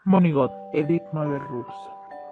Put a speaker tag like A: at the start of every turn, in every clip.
A: Monigot, Edith Mabel Russo.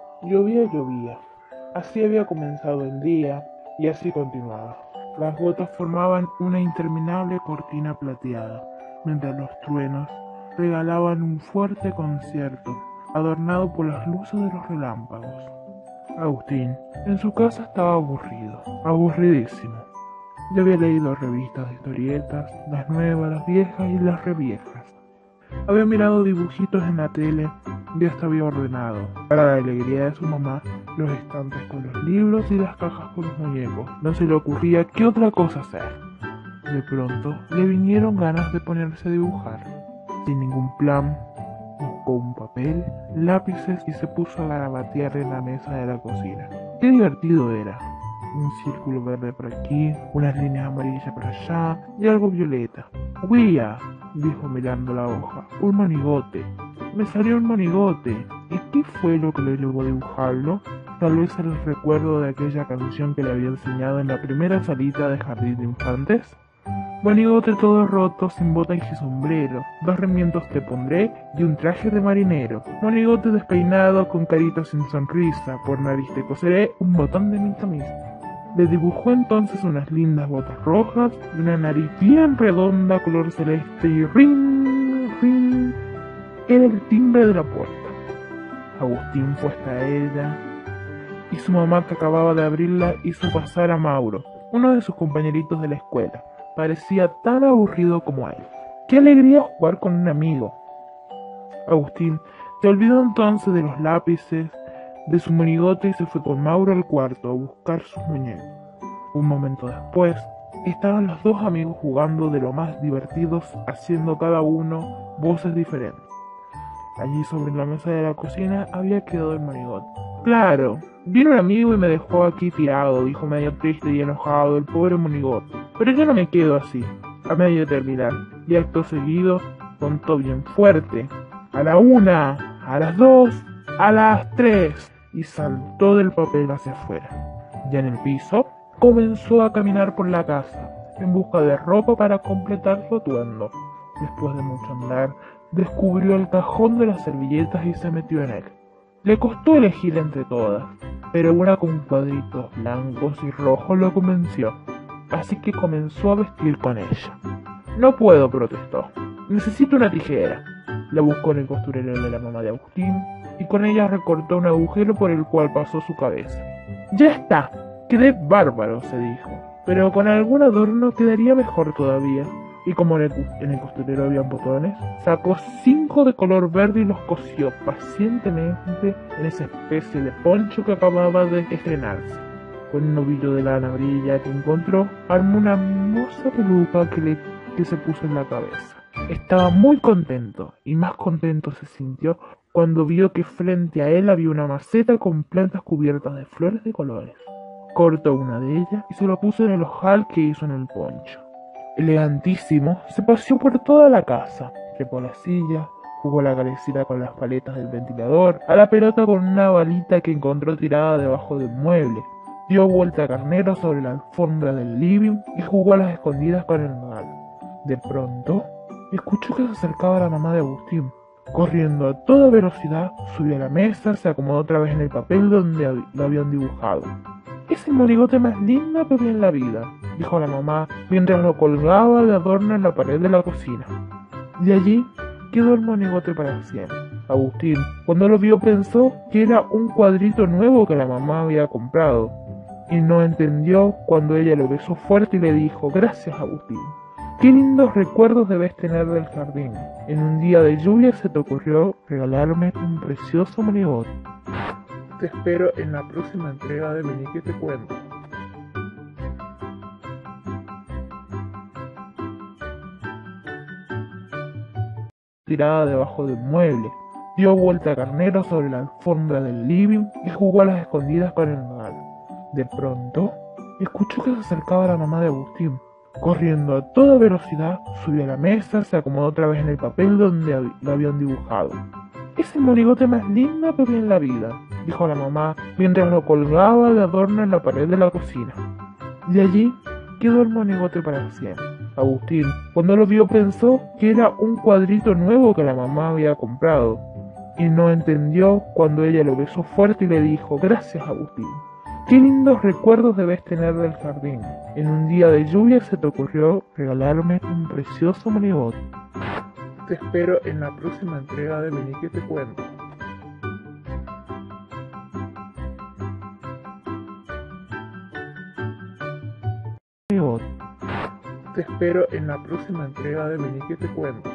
A: Llovía. Así había comenzado el día y así continuaba. Las gotas formaban una interminable cortina plateada, mientras los truenos regalaban un fuerte concierto, adornado por las luces de los relámpagos. Agustín, en su casa, estaba aburrido, aburridísimo. Ya había leído revistas de historietas, las nuevas, las viejas y las reviejas. Había mirado dibujitos en la tele y hasta había ordenado, para la alegría de su mamá, los estantes con los libros y las cajas con los muñecos. No se le ocurría qué otra cosa hacer. De pronto le vinieron ganas de ponerse a dibujar. Sin ningún plan, buscó un papel, lápices y se puso a garabatear en la mesa de la cocina. ¡Qué divertido era! Un círculo verde por aquí, unas líneas amarillas por allá y algo violeta. ¡Uia!, dijo mirando la hoja. ¡Un monigote! ¡Me salió un monigote! ¿Y qué fue lo que le llevó a dibujarlo? Tal vez el recuerdo de aquella canción que le había enseñado en la primera salita de jardín de infantes. Monigote todo roto, sin botas y sombrero, 2 remientos te pondré y un traje de marinero. Monigote despeinado, con carita sin sonrisa, por nariz te coseré un botón de mi camisa. Le dibujó entonces unas lindas botas rojas y una nariz bien redonda, color celeste, y ring, ring, era el timbre de la puerta. Agustín fue hasta ella y su mamá, que acababa de abrirla, hizo pasar a Mauro, uno de sus compañeritos de la escuela. Parecía tan aburrido como él. ¡Qué alegría jugar con un amigo! Agustín se olvidó entonces de los lápices, de su monigote, y se fue con Mauro al cuarto a buscar sus muñecos. Un momento después, estaban los 2 amigos jugando de lo más divertidos, haciendo cada uno voces diferentes. Allí sobre la mesa de la cocina había quedado el monigote. ¡Claro! Vino un amigo y me dejó aquí tirado, dijo medio triste y enojado el pobre monigote. Pero yo no me quedo así. A medio terminar, y acto seguido contó bien fuerte: a la 1, a las 2, a las 3, y saltó del papel hacia afuera. Ya en el piso, comenzó a caminar por la casa, en busca de ropa para completar su atuendo. Después de mucho andar, descubrió el cajón de las servilletas y se metió en él. Le costó elegir entre todas, pero una con cuadritos blancos y rojos lo convenció, así que comenzó a vestir con ella. No puedo, protestó. Necesito una tijera. La buscó en el costurero de la mamá de Agustín y con ella recortó un agujero por el cual pasó su cabeza. ¡Ya está! Quedé bárbaro, se dijo, pero con algún adorno quedaría mejor todavía. Y como en el costurero había botones, sacó 5 de color verde y los cosió pacientemente en esa especie de poncho que acababa de estrenarse. Con un ovillo de lana amarilla que encontró, armó una hermosa peluca que se puso en la cabeza. Estaba muy contento, y más contento se sintió cuando vio que frente a él había una maceta con plantas cubiertas de flores de colores. Cortó una de ellas y se la puso en el ojal que hizo en el poncho. Elegantísimo, se paseó por toda la casa, trepó la silla, jugó la calecita con las paletas del ventilador, a la pelota con una balita que encontró tirada debajo del mueble, dio vuelta a carnero sobre la alfombra del living y jugó a las escondidas con el regalo. De pronto, escuchó que se acercaba la mamá de Agustín. Corriendo a toda velocidad, subió a la mesa, se acomodó otra vez en el papel donde lo habían dibujado. «Es el monigote más lindo que vi en la vida», dijo la mamá, mientras lo colgaba de adorno en la pared de la cocina. De allí quedó el monigote para siempre. Agustín, cuando lo vio, pensó que era un cuadrito nuevo que la mamá había comprado, y no entendió cuando ella lo besó fuerte y le dijo: «Gracias, Agustín. Qué lindos recuerdos debes tener del jardín. En un día de lluvia se te ocurrió regalarme un precioso monigote». Te espero en la próxima entrega de Vení que te cuento. Tirada debajo del mueble, dio vuelta a carnero sobre la alfombra del living y jugó a las escondidas con el regalo. De pronto, escuchó que se acercaba la mamá de Agustín. Corriendo a toda velocidad, subió a la mesa, se acomodó otra vez en el papel donde lo habían dibujado. «Es el monigote más lindo que vi en la vida», dijo la mamá, mientras lo colgaba de adorno en la pared de la cocina. De allí quedó el monigote para siempre. Agustín, cuando lo vio, pensó que era un cuadrito nuevo que la mamá había comprado, y no entendió cuando ella lo besó fuerte y le dijo: gracias, Agustín. Qué lindos recuerdos debes tener del jardín. En un día de lluvia se te ocurrió regalarme un precioso monigote. Te espero en la próxima entrega de Vení que te cuento. Te espero en la próxima entrega de Vení que te cuento.